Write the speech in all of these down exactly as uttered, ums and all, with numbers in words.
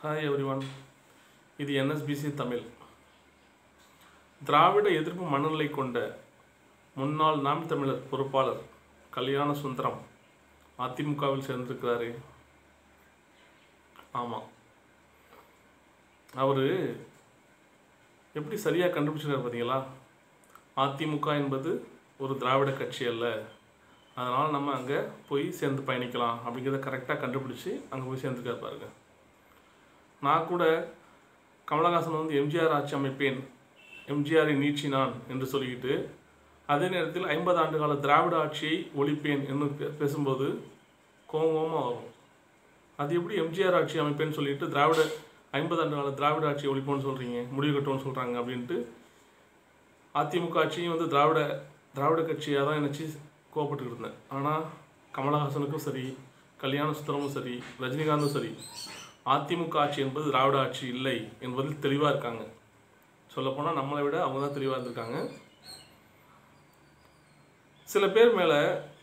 Hi everyone, இது என்எஸ்பிசி தமிழ். திராவிட எதிர்ப்பு மனநிலை கொண்ட முன்னாள் நாம் தமிழர் பொறுப்பாளர் கல்யாண சுந்தரம் அதிமுகவில் சேர்ந்திருக்கிறாரு. ஆமாம், அவர் எப்படி சரியாக கண்டுபிடிச்சிருக்காரு பார்த்தீங்களா? அதிமுக என்பது ஒரு திராவிட கட்சி அல்ல, அதனால் நம்ம அங்கே போய் சேர்ந்து பயணிக்கலாம் அப்படிங்கிறத கரெக்டாக கண்டுபிடிச்சி அங்கே போய் சேர்ந்துருக்காரு பாருங்க. நான் கூட கமலஹாசன் வந்து எம்ஜிஆர் ஆட்சி அமைப்பேன், எம்ஜிஆரை நீச்சினான் என்று சொல்லிக்கிட்டு அதே நேரத்தில் ஐம்பது ஆண்டு கால திராவிட ஆட்சியை ஒழிப்பேன் என்று பேசும்போது கோபமாக வரும். அது எப்படி எம்ஜிஆர் ஆட்சி அமைப்பேன்னு சொல்லிட்டு திராவிட ஐம்பது ஆண்டு கால திராவிட ஆட்சியை ஒழிப்போன்னு சொல்கிறீங்க, முடிவு கட்டோன்னு சொல்கிறாங்க அப்படின்ட்டு அதிமுக ஆட்சியும் வந்து திராவிட திராவிட கட்சியாக தான் நினச்சி கோவப்பட்டுக்கிட்டு இருந்தேன். ஆனால் கமலஹாசனுக்கும் சரி, கல்யாண சுந்தரமும் சரி, ரஜினிகாந்தும் சரி, அதிமுக ஆட்சி என்பது திராவிட ஆட்சி இல்லை என்பதில் தெளிவாக இருக்காங்க. சொல்லப்போனால் நம்மளை விட அவங்க தான் தெளிவாக இருந்திருக்காங்க. சில பேர் மேலே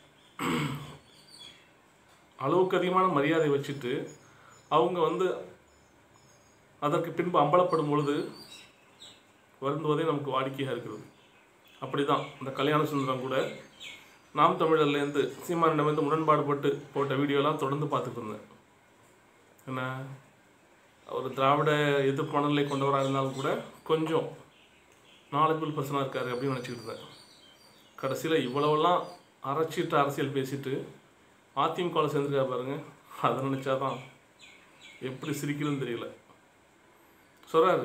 அளவுக்கு அதிகமான மரியாதை வச்சுட்டு அவங்க வந்து அதற்கு பின்பு அம்பலப்படும் பொழுது வருந்துவதே நமக்கு வாடிக்கையாக இருக்கிறது. அப்படி தான் இந்த கல்யாண சுந்தரம் கூட நாம் தமிழர்லேருந்து சீமானிடமிருந்து முரண்பாடுபட்டு போட்ட வீடியோலாம் தொடர்ந்து பார்த்துட்டு இருந்தேன். என்ன, அவர் திராவிட எதிர்ப்பு மனநிலை கொண்டவராக இருந்தாலும் கூட கொஞ்சம் நாலேஜபிள் பர்சனாக இருக்கார் அப்படின்னு நினச்சிக்கிட்டு இருந்தேன். கடைசியில் இவ்வளவெல்லாம் அரைச்சிட்டு அரசியல் பேசிட்டு அதிமுகவில் சேர்ந்துருக்காரு பாருங்க. அதை நினச்சா தான் எப்படி சிரிக்கிறதுன்னு தெரியல. சொல்கிறாரு,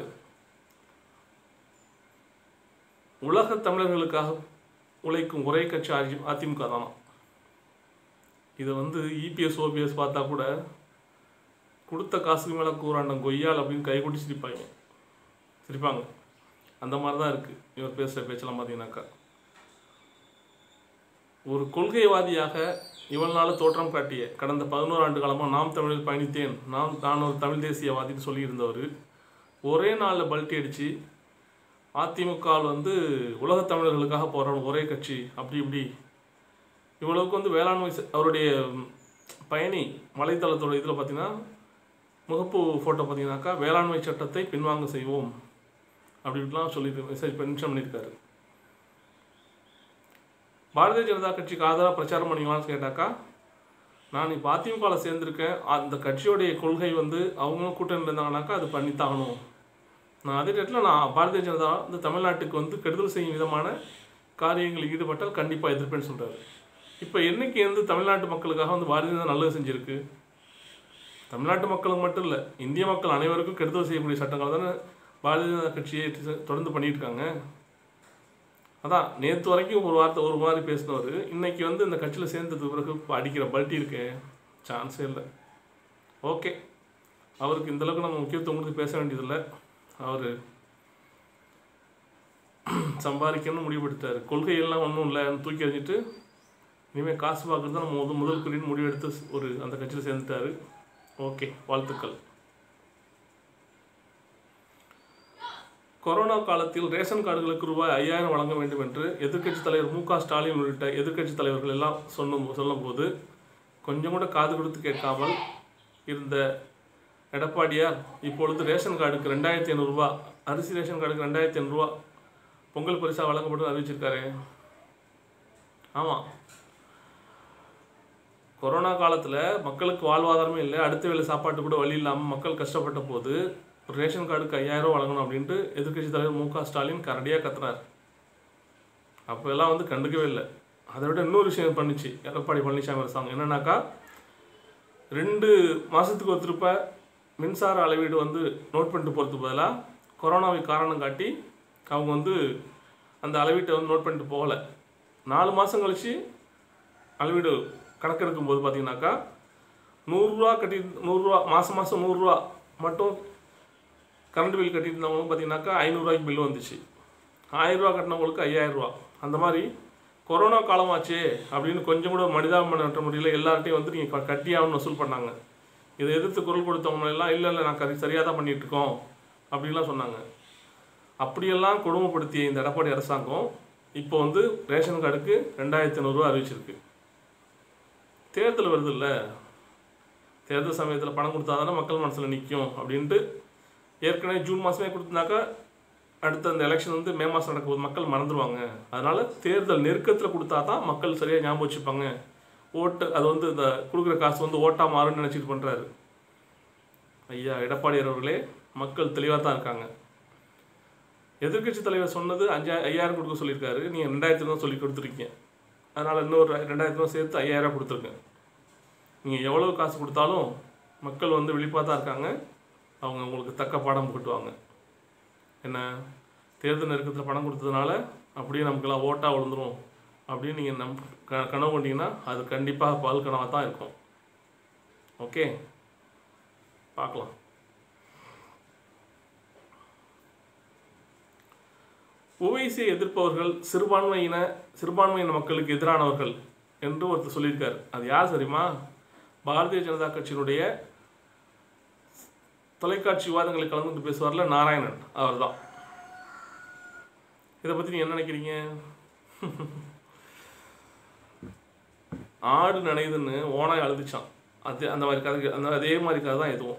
உலக தமிழர்களுக்காக உழைக்கும் ஒரே கட்சி ஆட்சி அதிமுக தானா. இதை வந்து இபிஎஸ் ஓபிஎஸ் பார்த்தா கூட கொடுத்த காசுக்கு மேலே கூறாண்டம் கொய்யால் அப்படின்னு கை கொட்டி சிரிப்பாங்க சிரிப்பாங்க அந்த மாதிரி தான் இருக்குது இவர் பேசுகிற பேச்செல்லாம் பார்த்தீங்கன்னாக்கா. ஒரு கொள்கைவாதியாக இவள் நாள் தோற்றம் காட்டிய கடந்த பதினோரு ஆண்டு காலமாக நாம் தமிழில் பயணித்தேன், நாம் நான் ஒரு தமிழ் தேசியவாதின்னு சொல்லியிருந்தவர் ஒரே நாளில் பல்ட்டி அடித்து அதிமுக வந்து உலக தமிழர்களுக்காக போகிற ஒரே கட்சி அப்படி இப்படி இவ்வளவுக்கு வந்து வேளாண்மை அவருடைய பயணி வலைத்தளத்தோட இதில் பார்த்தீங்கன்னா முகப்பு ஃபோட்டோ பார்த்தீங்கன்னாக்கா வேளாண்மை சட்டத்தை பின்வாங்க செய்வோம் அப்படின்ட்டுலாம் சொல்லி மெசேஜ் மென்ஷன் பண்ணியிருக்காரு. பாரதிய ஜனதா கட்சிக்கு ஆதரவாக பிரச்சாரம் பண்ணிக்கலாம்னு கேட்டாக்கா, நான் இப்போ அதிமுகவில் சேர்ந்துருக்கேன், அந்த கட்சியோடைய கொள்கை வந்து அவங்களும் கூட்டணியில் இருந்தாங்கனாக்கா அது பண்ணித்தாகணும். நான் அதே நேரத்தில் நான் பாரதிய ஜனதா இந்த தமிழ்நாட்டுக்கு வந்து கெடுதல் செய்யும் விதமான காரியங்களில் ஈடுபட்டால் கண்டிப்பாக எதிர்ப்பேன்னு சொல்கிறாரு. இப்போ என்றைக்கு வந்து தமிழ்நாட்டு மக்களுக்காக வந்து பாரதிய ஜனதா நல்லது செஞ்சுருக்கு? தமிழ்நாட்டு மக்களுக்கு மட்டும் இல்லை, இந்திய மக்கள் அனைவருக்கும் கெடுதல் செய்யக்கூடிய சட்டங்கள் தானே பாரதிய ஜனதா கட்சியை தொடர்ந்து பண்ணிட்டு இருக்காங்க. அதான் நேற்று வரைக்கும் ஒரு வார்த்தை ஒரு மாதிரி பேசினவர் இன்னைக்கு வந்து இந்த கட்சியில் சேர்ந்தது பிறகு இப்போ அடிக்கிற பல்ட்டி இருக்கே, சான்ஸே இல்லை. ஓகே, அவருக்கு இந்தளவுக்கு நம்ம முக்கியத்துவம் கொடுத்து பேச வேண்டியதில்லை. அவர் சம்பாதிக்கணும்னு முடிவெடுத்தார். கொள்கையெல்லாம் ஒன்றும் இல்லை, தூக்கி எறிஞ்சிட்டு இனிமேல் காசு பார்க்குறது தான் நம்ம முதல் முதல் குறின்னு முடிவெடுத்து ஒரு அந்த கட்சியில் சேர்ந்துட்டார். ஓகே, வாழ்த்துக்கள். கொரோனா காலத்தில் ரேஷன் கார்டுகளுக்கு ரூபாய் ஐயாயிரம் வழங்க வேண்டும் என்று எதிர்க்கட்சி தலைவர் மு க ஸ்டாலின் உள்ளிட்ட எதிர்க்கட்சி தலைவர்கள் எல்லாம் சொன்னும் சொல்லும்போது கொஞ்சம் கூட காது கொடுத்து கேட்காமல் இருந்த எடப்பாடியார் இப்பொழுது ரேஷன் கார்டுக்கு ரெண்டாயிரத்தி ஐநூறுரூவா அரிசி ரேஷன் கார்டுக்கு ரெண்டாயிரத்தி ஐநூறுரூவா பொங்கல் பரிசாக வழங்கப்பட்டு அறிவிச்சிருக்காரு. ஆமாம், கொரோனா காலத்தில் மக்களுக்கு வாழ்வாதாரமே இல்லை, அடுத்த வேலை சாப்பாட்டு கூட வழி இல்லாமல் மக்கள் கஷ்டப்பட்ட போது ரேஷன் கார்டுக்கு ஐயாயிரம் ரூபா வழங்கணும் அப்படின்ட்டு எதிர்க்கட்சி தலைவர் மு க ஸ்டாலின் கரடியாக கத்துறார். அப்போ எல்லாம் வந்து கண்டுக்கவே இல்லை. அதை விட இன்னொரு விஷயம் பண்ணிச்சு எடப்பாடி பழனிசாமி அரசாங்கம். என்னன்னாக்கா, ரெண்டு மாதத்துக்கு ஒரு திருப்ப மின்சார அளவீடு வந்து நோட் பண்ணிட்டு போகிறதுக்கு பதிலாக கொரோனாவை காரணம் காட்டி அவங்க வந்து அந்த அளவீட்டை வந்து நோட் பண்ணிட்டு போகலை. நாலு மாதம் கழித்து அளவீடு கணக்கெடுக்கும் போது பார்த்தீங்கன்னாக்கா நூறுரூவா கட்டி நூறுரூவா மாதம் மாதம் நூறுரூவா மட்டும் கரண்ட் பில் கட்டிட்டு இருந்தவங்களும் பார்த்தீங்கன்னாக்கா ஐநூறுரூவாய்க்கு பில்லு வந்துச்சு. ஆயிரரூவா கட்டினவங்களுக்கு ஐயாயிரரூவா. அந்த மாதிரி கொரோனா காலமாச்சே அப்படின்னு கொஞ்சம் கூட மனிதாபிமானற்ற முறையில் எல்லார்ட்டையும் வந்து நீங்கள் கட்டியாகணும்னு வசூல் பண்ணாங்க. இதை எதிர்த்து குரல் கொடுத்தவங்களெல்லாம் இல்லை இல்லை நான் கரி சரியாக தான் பண்ணிகிட்ருக்கோம் அப்படின்லாம் சொன்னாங்க. அப்படியெல்லாம் கொடுமைப்படுத்திய இந்த எடப்பாடி அரசாங்கம் இப்போ வந்து ரேஷன் கார்டுக்கு ரெண்டாயிரத்தி ஐநூறுரூவா அறிவிச்சிருக்கு. தேர்தல் வருது இல்லை, தேர்தல் சமயத்தில் பணம் கொடுத்தா தானே மக்கள் மனசில் நிற்கும் அப்படின்ட்டு ஏற்கனவே ஜூன் மாதமே கொடுத்துனாக்கா அடுத்த அந்த எலெக்ஷன் வந்து மே மாதம் நடக்கும்போது மக்கள் மறந்துடுவாங்க. அதனால் தேர்தல் நெருக்கத்தில் கொடுத்தா தான் மக்கள் சரியாக ஞாபகம் வச்சுப்பாங்க. ஓட்டு அது வந்து இந்த கொடுக்குற காசு வந்து ஓட்டாக மாறுன்னு நினச்சிட்டு பண்ணுறாரு. ஐயா எடப்பாடியார் அவர்களே, மக்கள் தெளிவாக தான் இருக்காங்க. எதிர்கட்சி தலைவர் சொன்னது அஞ்சா ஐயாயிரம் கொடுக்க சொல்லியிருக்காரு. நீங்கள் ரெண்டாயிரத்தி தான் சொல்லி கொடுத்துருக்கீங்க. அதனால் இன்னொரு ரெண்டாயிரத்தி ரூபா சேர்த்து ஐயாயிரம் கொடுத்துருக்கேன். நீங்கள் எவ்வளோ காசு கொடுத்தாலும் மக்கள் வந்து விழிப்பாக தான் இருக்காங்க. அவங்க உங்களுக்கு தக்க பாடம் புகட்டுவாங்க. என்ன தேர்தல் நெருக்கத்தில் பணம் கொடுத்ததுனால அப்படியே நமக்கெல்லாம் ஓட்டாக விழுந்துடும் அப்படின்னு நீங்கள் நம் க கனவு கொண்டீங்கன்னா அது கண்டிப்பாக பால் கனவாக தான் இருக்கும். ஓகே, பார்க்கலாம். ஓவைசியை எதிர்ப்பவர்கள் சிறுபான்மையின சிறுபான்மையின மக்களுக்கு எதிரானவர்கள் என்று ஒருத்தர் சொல்லியிருக்காரு. அது யார் தெரியுமா? பாரதிய ஜனதா கட்சியினுடைய தொலைக்காட்சி விவாதங்களை கலந்துட்டு பேசுவார்ல நாராயணன், அவர் தான். இதை பற்றி நீங்கள் என்ன நினைக்கிறீங்க? ஆடு நனையுதுன்னு ஓனாய் அழுதுச்சான். அது அந்த மாதிரி கதை, அந்த அதே மாதிரி கதை தான் எதுவும்.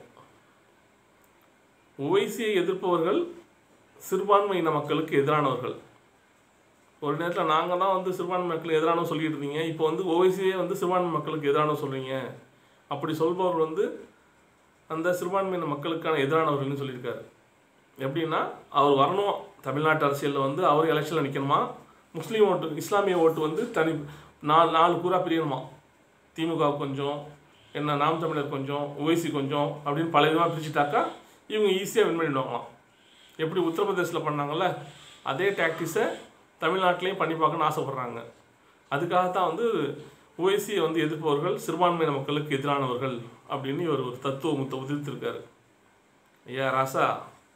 ஓவைசியை எதிர்ப்பவர்கள் சிறுபான்மையின மக்களுக்கு எதிரானவர்கள். ஒரு நேரத்தில் நாங்கள் தான் வந்து சிறுபான்மை மக்களுக்கு எதிரானவங்க சொல்லிட்டு இருந்தீங்க, இப்போ வந்து ஓவைசியே வந்து சிறுபான்மை மக்களுக்கு எதிரானவங்க சொல்கிறீங்க. அப்படி சொல்பவர் வந்து அந்த சிறுபான்மையின மக்களுக்கான எதிரானவர்கள்னு சொல்லியிருக்காரு. எப்படின்னா, அவர் வரணும் தமிழ்நாட்டு அரசியலில் வந்து அவர் எலெக்ஷனில் நிற்கணுமா, முஸ்லீம் ஓட்டு இஸ்லாமிய ஓட்டு வந்து தனி நாலு நாலு கூறாக பிரியணுமா, திமுக கொஞ்சம், என்ன நாம் தமிழர் கொஞ்சம், ஓவைசி கொஞ்சம் அப்படின்னு பல விதமாக பிரிச்சுட்டாக்கா இவங்க ஈஸியாக வின் பண்ணிடுவாங்களாம். எப்படி உத்தரப்பிரதேசில் பண்ணாங்கள்ல, அதே டாக்டிஸை தமிழ்நாட்டிலையும் பண்ணி பார்க்கணுன்னு ஆசைப்பட்றாங்க. அதுக்காகத்தான் வந்து ஓவைசியை வந்து எதிர்ப்பவர்கள் சிறுபான்மையின மக்களுக்கு எதிரானவர்கள் அப்படின்னு இவர் ஒரு தத்துவத்தை உதிர்த்திருக்காரு. ஐயா ராசா,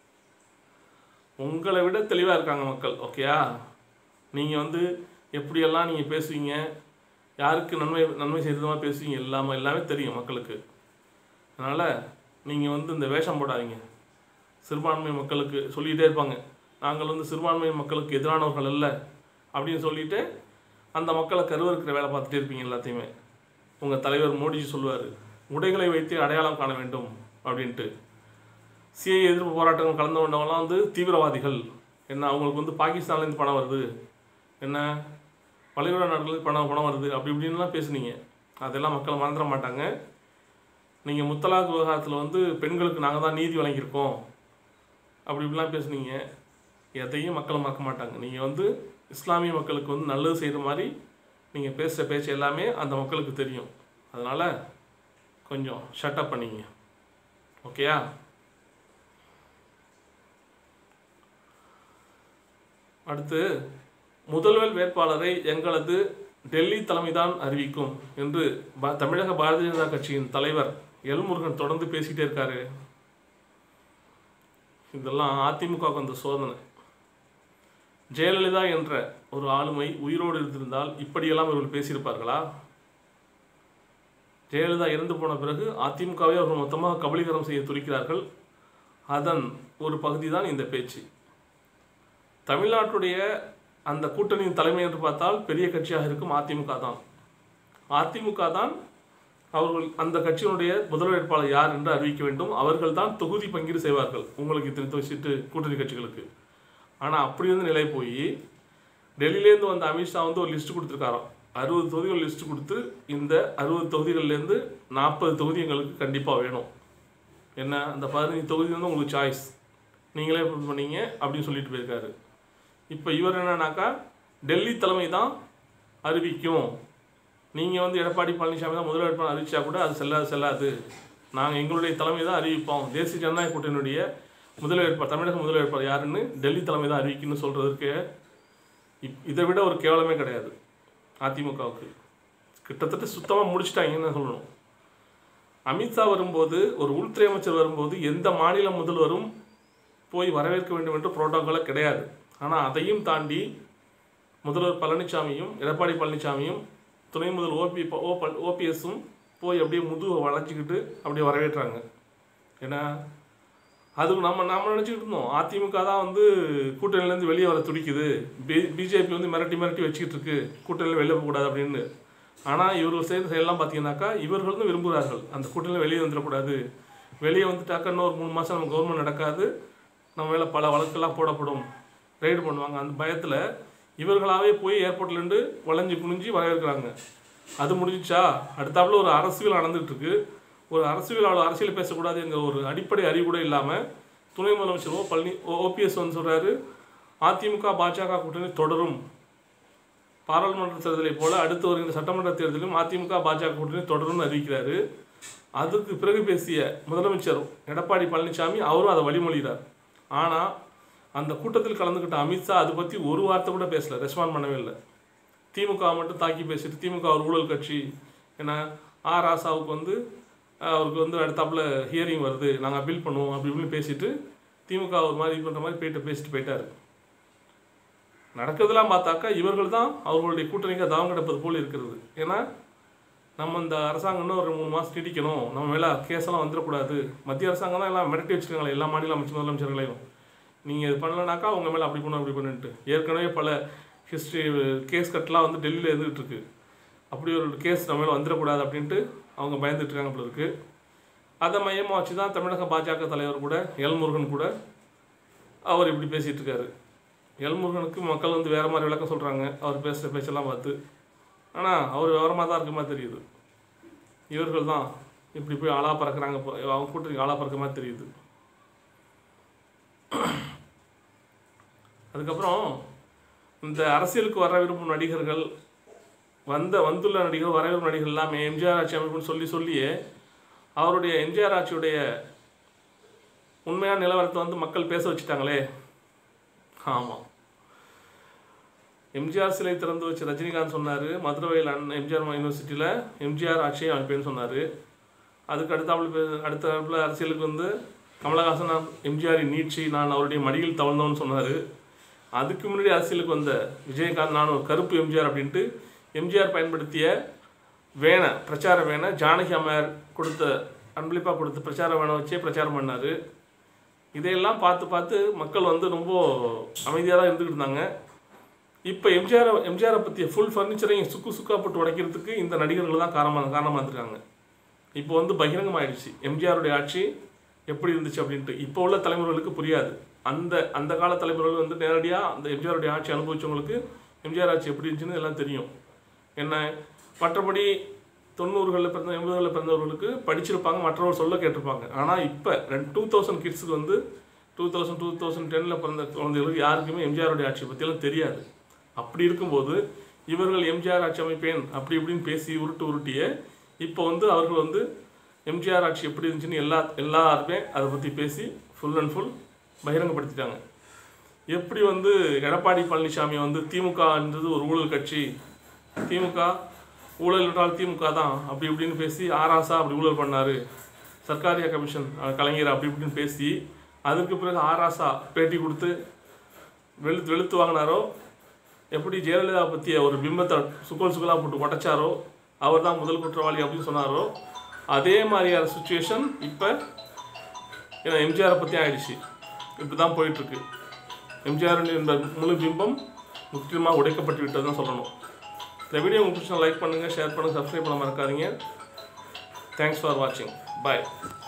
உங்களை விட தெளிவாக இருக்காங்க மக்கள். ஓகேயா? நீங்கள் வந்து எப்படியெல்லாம் நீங்கள் பேசுவீங்க, யாருக்கு நன்மை நன்மை செய்ததாக பேசுவீங்க, எல்லாமே எல்லாமே தெரியும் மக்களுக்கு. அதனால் நீங்கள் வந்து இந்த வேஷம் போடாதீங்க. சிறுபான்மை மக்களுக்கு சொல்லிகிட்டே இருப்பாங்க, நாங்கள் வந்து சிறுபான்மை மக்களுக்கு எதிரானவர்கள் இல்லை அப்படின்னு சொல்லிவிட்டு அந்த மக்களை கருவறுக்கிற வேலை பார்த்துட்டே இருப்பீங்க எல்லாத்தையுமே. உங்கள் தலைவர் மோடிஜி சொல்லுவார், உடைகளை வைத்து அடையாளம் காண வேண்டும் அப்படின்ட்டு. சிஐ எதிர்ப்பு போராட்டங்கள் கலந்து கொண்டவங்களாம் வந்து தீவிரவாதிகள், என்ன அவங்களுக்கு வந்து பாகிஸ்தான்லேருந்து பணம் வருது, என்ன வளைகுடா நாடுகளுக்கு பணம் பணம் வருது அப்படி இப்படின்லாம் பேசுனீங்க. அதெல்லாம் மக்கள் மறந்துட மாட்டாங்க. நீங்கள் முத்தலாக் விவகாரத்தில் வந்து பெண்களுக்கு நாங்கள் தான் நீதி வழங்கியிருக்கோம் அப்படி இப்படிலாம் பேசுனீங்க. எதையும் மக்கள் மறக்க மாட்டாங்க. நீங்கள் வந்து இஸ்லாமிய மக்களுக்கு வந்து நல்லது செய்கிற மாதிரி நீங்கள் பேசுகிற பேச்சு எல்லாமே அந்த மக்களுக்கு தெரியும். அதனால் கொஞ்சம் ஷட்டப் பண்ணிங்க. ஓகேயா? அடுத்து, முதல்வர் வேட்பாளரை எங்களது டெல்லி தலைமைதான் அறிவிக்கும் என்று ப தமிழக பாரதிய ஜனதா கட்சியின் தலைவர் எல் முருகன் தொடர்ந்து பேசிகிட்டே இருக்காரு. இதெல்லாம் அதிமுகவுக்கு அந்த சோதனை. ஜெயலலிதா என்ற ஒரு ஆளுமை உயிரோடு இருந்திருந்தால் இப்படியெல்லாம் இவர்கள் பேசியிருப்பார்களா? ஜெயலலிதா இறந்து போன பிறகு அதிமுகவை அவர்கள் மொத்தமாக கபலீகரம் செய்ய துடிக்கிறார்கள். அதன் ஒரு பகுதி தான் இந்த பேச்சு. தமிழ்நாட்டுடைய அந்த கூட்டணியின் தலைமை என்று பார்த்தால் பெரிய கட்சியாக இருக்கும் அதிமுக தான். அதிமுக தான் அவர்கள் அந்த கட்சியினுடைய முதல்வர் வேட்பாளர் யார் என்று அறிவிக்க வேண்டும். அவர்கள் தான் தொகுதி பங்கீடு செய்வார்கள் உங்களுக்கு தெரிந்து வச்சுட்டு கூட்டணி கட்சிகளுக்கு. ஆனால் அப்படி வந்து நிலை போய் டெல்லியிலேருந்து வந்த அமித்ஷா வந்து ஒரு லிஸ்ட்டு கொடுத்துருக்காராம். அறுபது தொகுதிகள் லிஸ்ட்டு கொடுத்து இந்த அறுபது தொகுதிகள்லேருந்து நாற்பது தொகுதி எங்களுக்கு கண்டிப்பாக வேணும், என்ன அந்த பதினஞ்சு தொகுதி வந்து உங்களுக்கு சாய்ஸ், நீங்களே பண்ணீங்க அப்படின்னு சொல்லிட்டு போயிருக்காரு. இப்போ இவர் என்னன்னாக்கா டெல்லி தலைமை தான் அறிவிக்கும், நீங்கள் வந்து எடப்பாடி பழனிசாமி தான் முதல்வர் வேட்பாளர் அறிவிச்சா கூட அது செல்லாது செல்லாது நாங்கள் எங்களுடைய தலைமை தான் அறிவிப்போம், தேசிய ஜனநாயக கூட்டணியுடைய முதல்வர் வேட்பாளர் தமிழக முதல்வர் வேட்பாளர் யாருன்னு டெல்லி தலைமை தான் அறிவிக்கணும்னு சொல்கிறதுக்கு இப் இதை விட ஒரு கேவலமே கிடையாது அதிமுகவுக்கு. கிட்டத்தட்ட சுத்தமாக முடிச்சிட்டாங்கன்னு சொல்லணும். அமித்ஷா வரும்போது, ஒரு உள்துறை அமைச்சர் வரும்போது எந்த மாநில முதல்வரும் போய் வரவேற்க வேண்டும் என்று புரோட்டோக்காலே கிடையாது. ஆனால் அதையும் தாண்டி முதல்வர் பழனிசாமியும் எடப்பாடி பழனிசாமியும் துணை முதல் ஓபி ஓ ஓபிஎஸும் போய் அப்படியே முதுகை வளைச்சிக்கிட்டு அப்படியே வரவேற்றாங்க. ஏன்னா அது நம்ம நம்ம நினச்சிக்கிட்டு இருந்தோம் அதிமுக தான் வந்து கூட்டணியிலேருந்து வெளியே வர துடிக்குது, பி பிஜேபி வந்து மிரட்டி மிரட்டி வச்சுக்கிட்டு இருக்கு கூட்டணியில் வெளியே போகக்கூடாது அப்படின்னு. ஆனால் இவர்கள் செய்த செயலெல்லாம் பார்த்தீங்கன்னாக்கா இவர்களும் விரும்புகிறார்கள் அந்த கூட்டணியில் வெளியே வந்துடக்கூடாது, வெளியே வந்துட்டாக்கா இன்னும் ஒரு மூணு மாதம் நம்ம கவர்மெண்ட் நடக்காது, நம்ம மேலே பல வழக்கெல்லாம் போடப்படும், ரைடு பண்ணுவாங்க. அந்த பயத்தில் இவர்களாகவே போய் ஏர்போர்ட்லேருந்து வளைஞ்சி குனிஞ்சி வரவேற்கிறாங்க. அது முடிஞ்சிச்சா, அடுத்தாப்புல ஒரு அரசியல் நடந்துகிட்டு இருக்கு. ஒரு அரசியல் அவ்வளோ அரசியல் பேசக்கூடாது எங்கள் ஒரு அடிப்படை அறிவு கூட இல்லாமல் துணை முதலமைச்சர் ஓ பழனி ஓபிஎஸ் வந்து சொல்கிறாரு, அதிமுக பாஜக கூட்டணி தொடரும், பாராளுமன்ற தேர்தலை போல அடுத்து வருகின்ற சட்டமன்ற தேர்தலிலும் அதிமுக பாஜக கூட்டணி தொடரும்னு அறிவிக்கிறாரு. அதுக்கு பிறகு பேசிய முதலமைச்சர் எடப்பாடி பழனிசாமி அவரும் அதை வழிமொழிகிறார். ஆனால் அந்த கூட்டத்தில் கலந்துக்கிட்ட அமித்ஷா அதை பற்றி ஒரு வார்த்தை கூட பேசலை, ரெஸ்பாண்ட் பண்ணவே இல்லை. திமுக மட்டும் தாக்கி பேசிட்டு திமுக ஒரு ஊழல் கட்சி, ஏன்னா ஆ ராசாவுக்கு வந்து அவருக்கு வந்து அடுத்தாப்புல ஹியரிங் வருது, நாங்கள் அப்பீல் பண்ணுவோம் அப்படி இப்படின்னு பேசிட்டு திமுக ஒரு மாதிரி இது பண்ணுற மாதிரி போயிட்டு பேசிட்டு போயிட்டார். நடக்கிறதுலாம் பார்த்தாக்கா இவர்கள் தான் அவர்களுடைய கூட்டணிக்கு தாவம் கிடப்பது போல் இருக்கிறது. ஏன்னா நம்ம இந்த அரசாங்கம் இன்னும் ஒரு மூணு மாதம் நீடிக்கணும், நம்ம மேலே கேஸெல்லாம் வந்துடக்கூடாது. மத்திய அரசாங்கம் தான் எல்லாம் மிரட்டி வச்சுருக்காங்களே எல்லா மாநில அமைச்சர் முதலமைச்சர்களையும், நீங்கள் இது பண்ணலனாக்கா அவங்க மேலே அப்படி பண்ணணும் அப்படி பண்ணிட்டு. ஏற்கனவே பல ஹிஸ்ட்ரி கேஸ் கட்டெலாம் வந்து டெல்லியில் இருந்துகிட்டு இருக்கு. அப்படி ஒரு கேஸ் நம்ம மேலே வந்துடக்கூடாது அப்படின்ட்டு அவங்க பயந்துட்டு இருக்காங்க போல இருக்குது. அதை மையமாக வச்சு தான் தமிழக பாஜக தலைவர் கூட எல்முருகன் கூட அவர் இப்படி பேசிகிட்டு இருக்காரு. எல்முருகனுக்கு மக்கள் வந்து வேறு மாதிரி விளக்கம் சொல்கிறாங்க அவர் பேசுகிற பேச்செல்லாம் பார்த்து. ஆனால் அவர் விவரமாக தான் இருக்க மாதிரி தெரியுது. இவர்கள் தான் இப்படி போய் ஆளாக பறக்கிறாங்க, அவங்க கூட்டத்துக்கு ஆளாக பறக்க மாதிரி தெரியுது. அதுக்கப்புறம் இந்த அரசியலுக்கு வர விரும்பும் நடிகர்கள், வந்த வந்துள்ள நடிகர் வர விரும்பும் நடிகர்கள் எல்லாமே எம்ஜிஆர் ஆட்சி அமைப்புன்னு சொல்லி சொல்லியே அவருடைய எம்ஜிஆர் ஆட்சியுடைய உண்மையான நிலவரத்தை வந்து மக்கள் பேச வச்சுட்டாங்களே. ஆமாம், எம்ஜிஆர் சிலை திறந்து வச்சு ரஜினிகாந்த் சொன்னார் மதுரையில் அண்ணன் எம்ஜிஆர் யூனிவர்சிட்டியில் எம்ஜிஆர் ஆட்சியை அமைப்பேன்னு சொன்னார். அதுக்கு அடுத்தாப்புல அடுத்த அரசியலுக்கு வந்து கமலஹாசன் நான் எம்ஜிஆரின் நீட்சி, நான் அவருடைய மடியில் தவழ்ந்தோன்னு சொன்னார். அதுக்கு முன்னாடி அரசியலுக்கு வந்த விஜயகாந்த் நான் ஒரு கருப்பு எம்ஜிஆர் அப்படின்ட்டு எம்ஜிஆர் பயன்படுத்திய வேனை பிரச்சார வேனை ஜானகி அம்மையார் கொடுத்த அன்பளிப்பாக கொடுத்த பிரச்சார வேனை வச்சே பிரச்சாரம் பண்ணார். இதையெல்லாம் பார்த்து பார்த்து மக்கள் வந்து ரொம்ப அமைதியாக தான் இருந்துக்கிட்டு இருந்தாங்க. இப்போ எம்ஜிஆர் எம்ஜிஆரை பற்றிய ஃபுல் ஃபர்னிச்சரையும் சுக்கு சுக்கா போட்டு உடைக்கிறதுக்கு இந்த நடிகர்கள் தான் காரணமாக காரணமாக இருந்திருக்காங்க. இப்போ வந்து பகிரங்கமாகிடுச்சு எம்ஜிஆருடைய ஆட்சி எப்படி இருந்துச்சு அப்படின்ட்டு. இப்போ உள்ள தலைமுறைகளுக்கு புரியாது. அந்த அந்த கால தலைமுறைகள் வந்து நேரடியாக அந்த எம்ஜிஆருடைய ஆட்சி அனுபவித்தவங்களுக்கு எம்ஜிஆர் ஆட்சி எப்படி இருந்துச்சுன்னு எல்லாம் தெரியும். என்ன மற்றபடி தொண்ணூறுகளில் பிறந்த எண்பதுகளில் பிறந்தவர்களுக்கு படிச்சிருப்பாங்க, மற்றவர்கள் சொல்ல கேட்டிருப்பாங்க. ஆனால் இப்போ ரெண்டு டூ தௌசண்ட் கிட்ஸுக்கு வந்து டூ தௌசண்ட் டூ தௌசண்ட் டென்னில் பிறந்த குழந்தைகளுக்கு யாருக்குமே எம்ஜிஆருடைய ஆட்சியை பற்றியெல்லாம் தெரியாது. அப்படி இருக்கும்போது இவர்கள் எம்ஜிஆர் ஆட்சி அமைப்பேன் அப்படி இப்படின்னு பேசி உருட்டு உருட்டிய இப்போ வந்து அவர்கள் வந்து எம்ஜிஆர் ஆட்சி எப்படி இருந்துச்சுன்னு எல்லா எல்லாருமே அதை பற்றி பேசி ஃபுல் அண்ட் ஃபுல் பகிரங்கப்படுத்திட்டாங்க. எப்படி வந்து எடப்பாடி பழனிசாமி வந்து திமுகன்றது ஒரு ஊழல் கட்சி, திமுக ஊழல் என்றால் திமுக தான் அப்படி இப்படின்னு பேசி ஆராசா அப்படி ஊழல் பண்ணார், சர்க்காரியா கமிஷன் கலைஞர் அப்படி இப்படின்னு பேசி அதுக்கு பிறகு ஆராசா பேட்டி கொடுத்து வெளுத்து வெளுத்து வாங்கினாரோ, எப்படி ஜெயலலிதா பற்றிய ஒரு பிம்பத்தை சுக்கல் சுக்கலாக போட்டு உடைச்சாரோ, அவர் தான் முதல் குற்றவாளி அப்படின்னு சொன்னாரோ, அதே மாதிரியான சுச்சுவேஷன் இப்போ ஏன்னா எம்ஜிஆரை பற்றி ஆயிடுச்சு. இப்படி தான் போயிட்டுருக்கு. எம்ஜிஆர் என்ற முழு பிம்பம் முற்றிலுமாக உடைக்கப்பட்டு விட்டது தான் சொல்லணும். இந்த வீடியோ உங்களுக்கு பிடிச்சா லைக் பண்ணுங்கள், ஷேர் பண்ணுங்கள், சப்ஸ்கிரைப் பண்ண மறக்காதீங்க. தேங்க்ஸ் ஃபார் வாட்சிங். பாய்.